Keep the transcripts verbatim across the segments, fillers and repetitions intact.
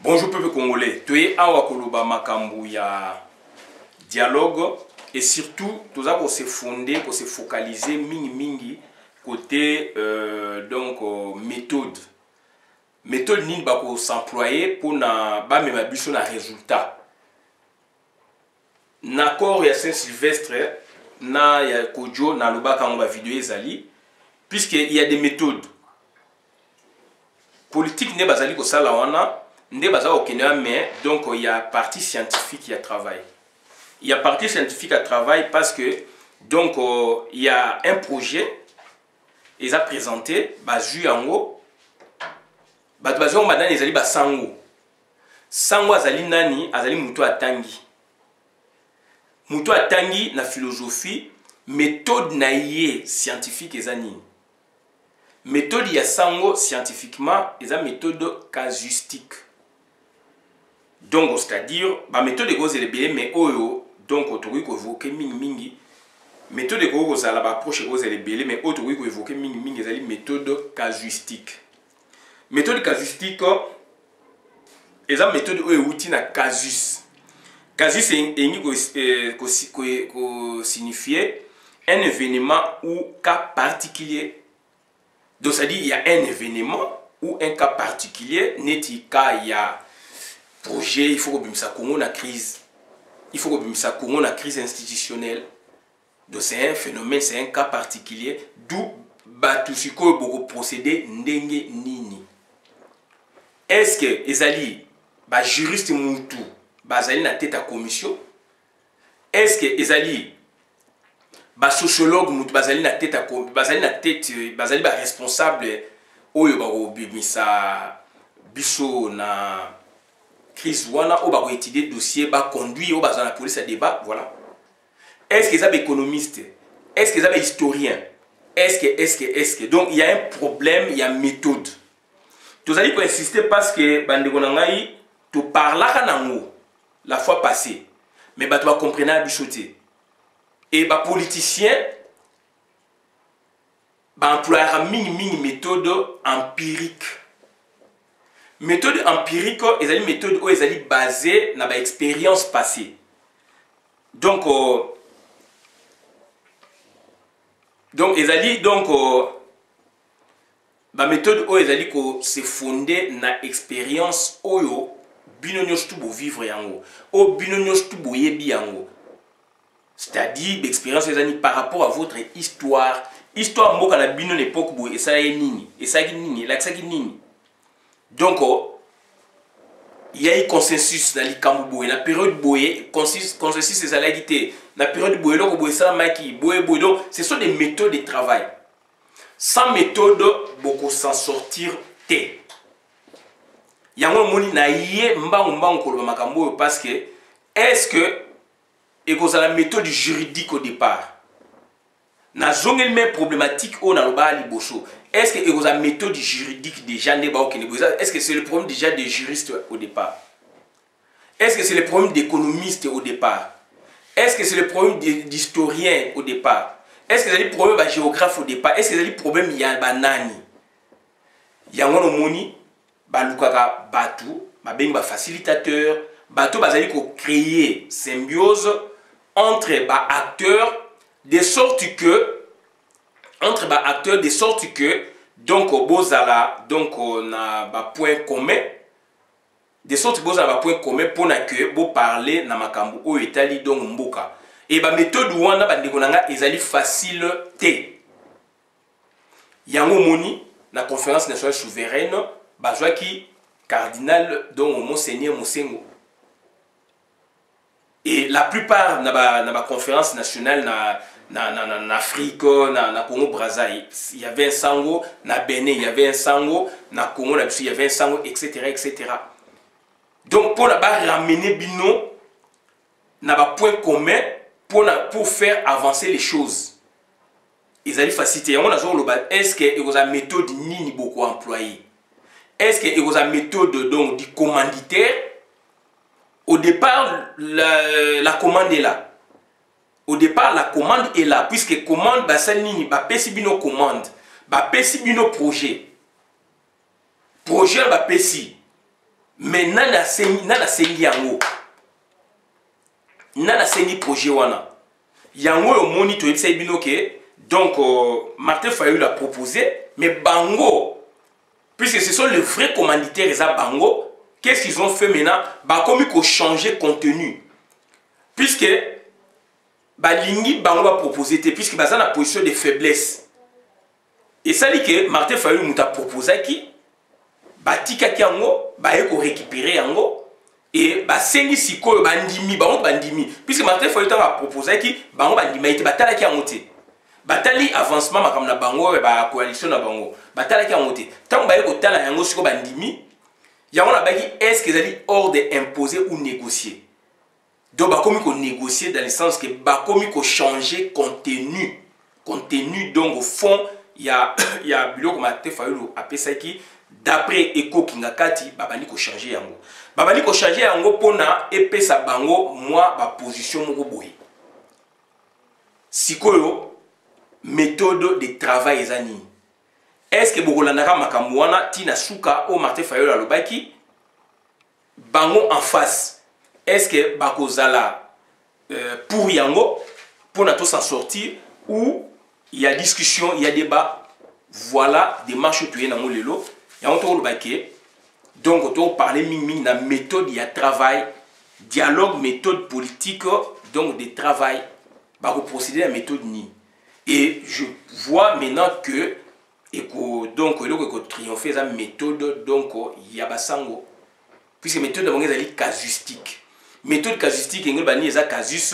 Bonjour peuple congolais, tu es awa koloba makambu ya dialogue et surtout tout ça pour se fonder, pour se focaliser mingi mingi côté euh, donc euh, méthode. Méthode nini ba ko s'employer pour na ba mema biso na résultat. Na corps ya Saint-Sylvestre na ya Kodjo na loba kango ba vidéo ezali puisque il y a des méthodes. Politique ne bazali ko sala wana. Mais donc il y a partie scientifique qui a travaillé. Il y a partie scientifique à travail parce que donc euh, il y a un projet, ils ont présenté, basé en haut, basé en madame ils allaient sango, sango azali nani, azali muto atangi, muto atangi na philosophie, méthode naïe scientifique ezani. Méthode ya sango scientifiquement, ils ont méthode casuistique. Donc, c'est-à-dire, la méthode de gauche est bien, mais oyo, donc, autour ko évoquer mingi mingi. Méthode de gauche, ça la approche gauche est bien, mais autour ko évoquer mingi mingi, c'est une méthode casuistique. Méthode casuistique, c'est une méthode où outil na casus. Casus c'est signifier un événement ou cas particulier. Donc, c'est-à-dire, il y a un événement ou un cas particulier, n'est-il cas il y a projet, il faut que ça Congo na crise. Il faut que ça Congo na crise institutionnelle. Donc c'est un phénomène, c'est un cas particulier d'où batusiko beaucoup procéder ndenge nini. Est-ce que ezali ba juriste mutu bazali na tête à commission? Est-ce que ezali ba sociologue mutu bazali na tête à bazali na tête bazali ba responsable oyo ba obimisa biso na crise wana ou ba étudier dossier ba conduire ou ba la police à débat voilà. Est-ce que ça est économiste? Est-ce que ça est historien? Est-ce que est-ce que est-ce que donc il y a un problème, il y a une méthode. Tous allez pour insister parce que bandeko nangai tu parla nango la fois passée mais ba tu vas comprendre à bichoter. Et ba politicien ba employer mini mini méthode empirique. Méthode empirique, ils ont une méthode où ils sont basée sur l'expérience passée. Donc, euh, donc ils ont donc euh, la méthode où ils ont se fondée sur l'expérience où ils ont vivre yango, où ils ont yebi yango. C'est-à-dire l'expérience par rapport à votre histoire. Histoire mboka na bino l'époque où et ça est nini, et ça est nini, là ça est nini. Donc, il y a un consensus dans les camps la période boye, consensus c'est ça l'égalité. La période boye, donc boye ça maki, boye boye donc, ce sont des méthodes de travail. Sans méthode, beaucoup s'en sortir té. Il y a un moni na yé mba mba on makambo parce que est-ce que et que la méthode juridique au départ. Na zongel même problématique au na loba liboso. Est-ce que vous avez une méthode juridique déjà? Est-ce que c'est le problème déjà des juristes au départ? Est-ce que c'est le problème d'économistes au départ? Est-ce que c'est le problème d'historiens au départ? Est-ce que c'est le problème de géographes au départ? Est-ce que c'est le problème il y a un banani? Il y a un moni, balukaka batu, babeng ba facilitateur, batu bazali ko créer symbiose entre ba acteurs de sorte que entre les acteurs de sorte que donc bozala donc on a un point commun de sorte que bozala un point commun pour que bo parler na makambo o etali donc mboka et ba méthode wana ba ndeko nanga ezali facile té yango moni na conférence nationale souveraine bazwa ki cardinal donc monseigneur Mosengo et la plupart na ba na ba conférence nationale na na na na Afrique na na Congo Brazzaville il y avait un sango na Bénin il y avait un sango na Congo il y avait un sango etc etc donc pour la ramener bino na ba point commun pour na, pour faire avancer les choses ils allaient faciliter on a genre le est-ce que ils ont méthode nini beaucoup employé est-ce que ils ont méthode donc du commanditaire au départ la, la commande est là. Au départ, la commande est là, puisque commande, bah, ça nini, bah, pesi bino commande, bah, pesi bino projet. Projet, bah, pesi. mais nana sengi nana sengi yango nana sengi projet wana yango yo moni to yebisa bino ke donc euh, Martin Fayulu l'a proposé mais bango puisque ce sont les vrais commanditaires eza bango qu'est-ce qu'ils ont fait maintenant ba komi ko changer contenu puisque ba lingi bango ba proposer te puisque baza na position de faiblesse et ça dit que Martin Fayulu muta proposer qui batika ki yango ba ko récupérer yango et basengi sikoyo bandimi bango bandimi puisque Martin Fayulu a proposé qui bango bandima ite batala ki yango te batali avancement makam na bango ba coalition na bango batala ki yango te tant ba ko tala yango siko bandimi yango na baki est-ce que ezali hors de imposer ou négocier donc ba komi ko négocier dans le sens que ba komi ko changer contenu contenu donc au fond il y a il y a biloko Martin Fayulu apesa ki d'après Eko Kingakati babani ko changer yango babani ko changer yango pona epesa bango moi ba position moko boye sikoyo méthode de travail ezani est-ce que bokolandaka makambo wana tina suka o Martin Fayulu alobaki bango en face est-ce que bakozala euh, pour yango pona to s'en sortir ou il y a discussion il y a débat voilà démarche tuye nango lelo yango to lobaki donc to parler ming na méthode il y a travail dialogue méthode politique donc de travail bako procéder la méthode ni et je vois maintenant que et que donc le que triompher la méthode donc il y a basango puisque méthode d'abord ezali casuistique méthode casuistique ngel bani eza casus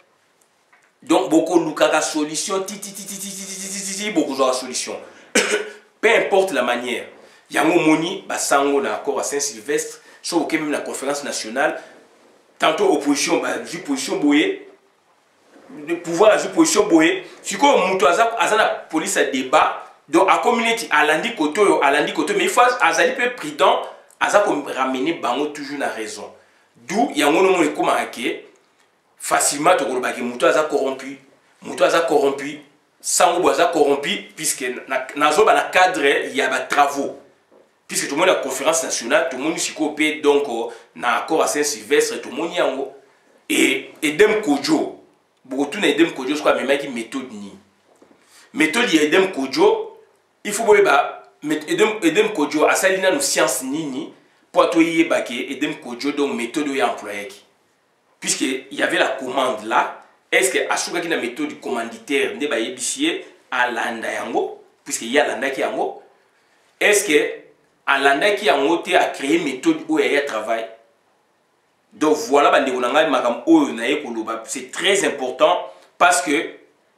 donc beaucoup lukaka solution ti ti ti ti ti ti beaucoup de solution peu importe la manière yango moni basango na accord à Saint-Sylvestre sauf que même la conférence nationale tantôt opposition ba position boye de pouvoir à position boye siko muto aza azana police à débat donc à community alandi koto alandi koto mais il faut azali peu prudent aza ko ramener bango toujours na raison d'où yango no mo comme aké facilement to kolobaki muto aza corrompu muto aza corrompu sango aza corrompu puisque nazo ba na cadre il y a ba travaux puisque tout le monde a conférence nationale tout le monde siko pe donc na accord à Saint-Sylvestre tout le monde yango et Edem Kodjo beaucoup tout na Edem Kodjo soit même qui méthode ni méthode ya Edem Kodjo il faut ba Edem Edem Kodjo asalina no science nini pour to yeba ke Edem Kodjo donc méthode ya employé puisque il y avait la commande là est-ce que asuka ki na méthode commanditaire nde ba yebisie alanda yango puisque il y a landa ki yango est-ce que alanda ki yango te a créé méthode où il y a travail donc voilà bande ko nanga makam oyo na ye koloba c'est très important parce que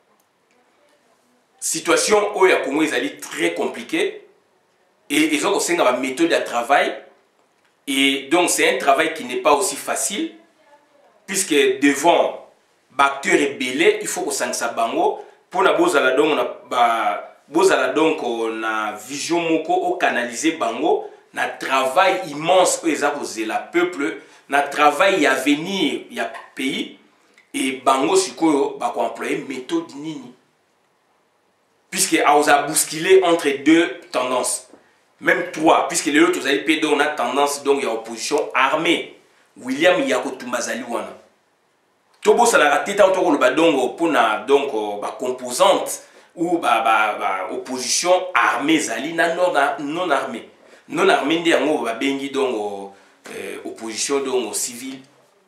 situation oyo ya Congo ezali très compliquée et ils ont aussi une méthode de travail et donc c'est un travail qui n'est pas aussi facile puisque devant acteurs rebelles il faut que ça sa bango pour na bozala donc na ba bozala donc na vision moko au canaliser bango na travail immense que eza kozela peuple na travail ya venir ya pays et bango sikoyo ba ko employer méthode nini puisque a osa bousculer entre deux tendances même trois puisque les autres avez pédé on a tendance donc il y a opposition armée William Yakotumazali wana tobo sala raté tant to le badongo pour na donc ba composante ou ba ba, ba opposition armée zali na non non armée non armée ndi yango ba bengi donc euh, opposition donc civile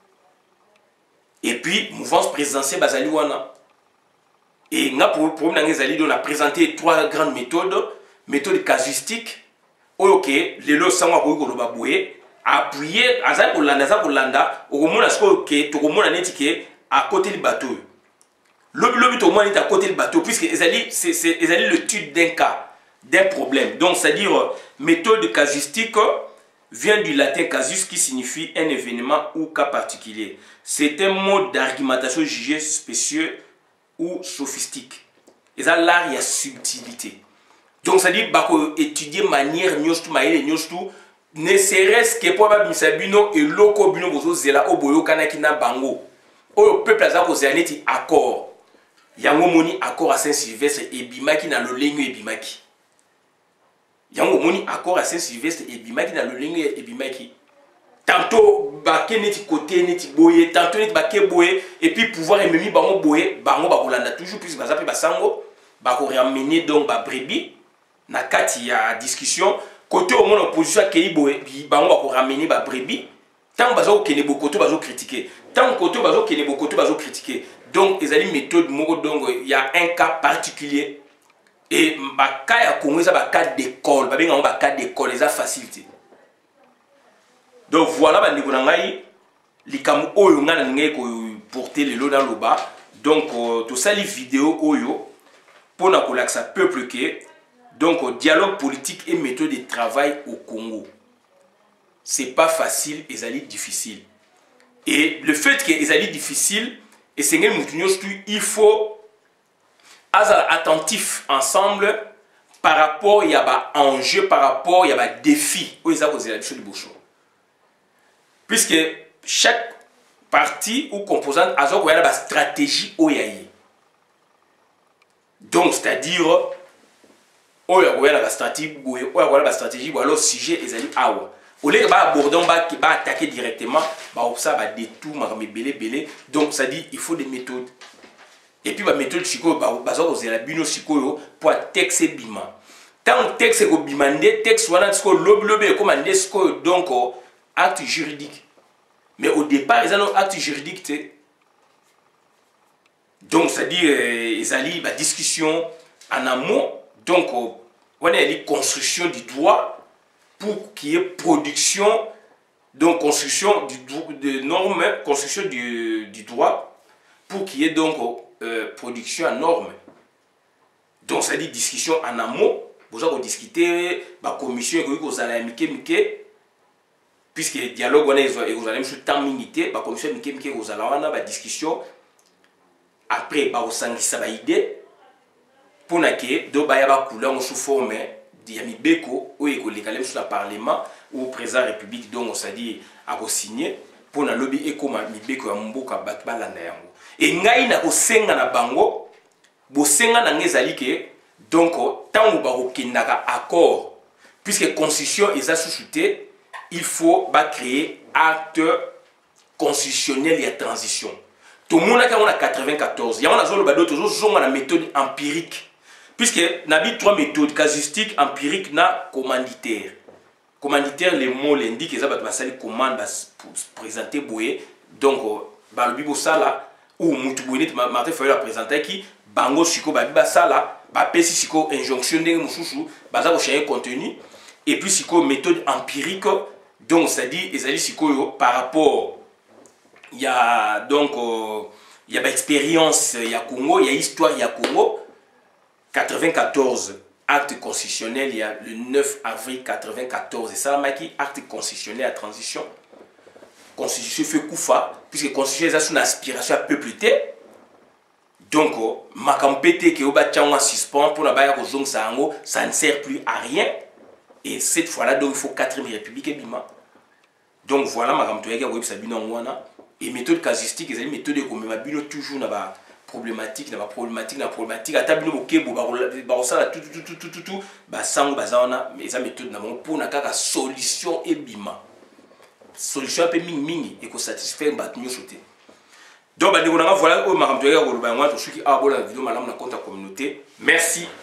et puis mouvance présidentielle bazali wana et nga pour problème na zali on a présenté trois grandes méthodes méthode casuistique ok les lots sangwa ko ko ba boye appuyer aza ko landa za ko landa okomona siko ke to komona neti ke à côté du bateau lobi lobi to komona neti à côté du bateau puisque ezali c'est c'est ezali le titre d'un cas d'un problème donc c'est à dire méthode casuistique vient du latin casus qui signifie un événement ou cas particulier c'est un mode d'argumentation jugé spécieux ou sophistique et ça l'art il y a subtilité donc ça dit bako étudier manière nyostu maïle nyostu ne serait-ce que pour babimisa bino et loko bino bozo zela oboyo kanaki na bango oyo peuple aza ko zaneti accord yango moni accord à Saint-Sylvestre et bimaki na lolengo et bimaki yango moni accord à Saint-Sylvestre et bimaki na lolengo et bimaki tantôt baké neti côté neti boye tantôt neti baké boye et puis pouvoir ememi bango boye bango bakolanda toujours plus bazapi basango bako ramener donc ba brebis na kati ya discussion côté au monde opposition akei boye bango bako ramener ba brebis tant bazo kene bokoto bazo critiquer tant côté bazo kene bokoto bazo critiquer donc ezali méthode moko donc il y a un cas particulier et ba cas ya Congo ça ba cas d'école ba benga ba cas d'école ça facilité. Donc voilà, bah, nous avons les camus oyo nga n'engé ko porter le lot dans le bas. Donc tout ça les vidéos oyo pour na kolak sa peuple que donc dialogue politique et méthode de travail au Congo. C'est pas facile, et ça difficile. Et le fait que ça difficile et c'est il faut être attentif ensemble par rapport il y a ba enjeu par rapport il y a ba défi. Oui ça cause la chose de bouchon. Puisque chaque partie ou composante a une stratégie au yaï. Donc, c'est-à-dire, il y a une stratégie, il y a une stratégie, ou alors sujet est allé à au lieu de aborder, on va attaquer directement, ça va détourner, belé belé. Donc, ça dit, il faut des méthodes. Et puis, la méthode chico, la bino chico pour texte bima. Tant texte est bimandé, texte wana chico lobe lobe commandé chico donc acte juridique. Mais au départ, ils ont un acte juridique. Donc, c'est-à-dire, ils ont une discussion en amont. Donc, on a une construction du droit pour qu'il y ait production, donc construction du, de normes, construction du, du droit pour qu'il y ait donc euh, production en normes. Donc, c'est-à-dire discussion en amont. Vous avez discuté, la commission, vous allez amicé, puisque le dialogue, vous allez sur temps limité, la commission vous allez avoir une discussion. Après, vous allez avoir une idée pour que vous ayez une sous forme de Beko ou écoles sur le Parlement ou le président de la République, donc on s'est dit à signer pour le lobby éco Beko à Mboka Batbalanda. Et ngai na osenga na bango, bosenga na ngezali ke donc tant ou baro kindaka accord, puisque la constitution est sous-souté, il faut bah, créer acte constitutionnel et transition. Tout le monde a quatre-vingt-quatorze. Il y a une méthode empirique. Puisque il y a trois méthodes, casuistique, empirique, na commanditaire. Commanditaire, les mots l'indiquent, ils ont commande pour présenter Boué. Donc, le Bibo Sala, ou Moutoubounit, Martin Fayol a présenté qui, Bango Siko, Babiba Sala, Bapesi Siko, injonction de Moussoussou, Baza au contenu. Et puis, Siko, méthode empirique. Donc, ça dit, par rapport, il y a donc, euh, il y a expérience, il y a Congo, il y a histoire, il y a Congo. quatre-vingt-quatorze, acte constitutionnel, il y a le neuf avril quatre-vingt-quatorze, et ça, maki, acte constitutionnel à transition. Constitution fait Koufa, puisque la constitution est une aspiration à peupleté. Donc, ma campété qui est au suspens pour la baille au ça ne sert plus à rien. Et cette fois-là, donc, il faut quatrième république et bima. Donc voilà, ma campété qui est sabina et méthode casuistique, les méthodes de comme ma bino toujours na problématique, na problématique, na problématique. À tabino ok, bo ba ça tout tout tout tout tout tout, ba sango bazana, mais ça méthode na pour na kaka solution et bima. Solution un peu ming ming et que satisfaire ba nyo sauter. Donc bah voilà, ma campété qui est au ceux qui abonnent la vidéo, madame na compte la communauté. Merci.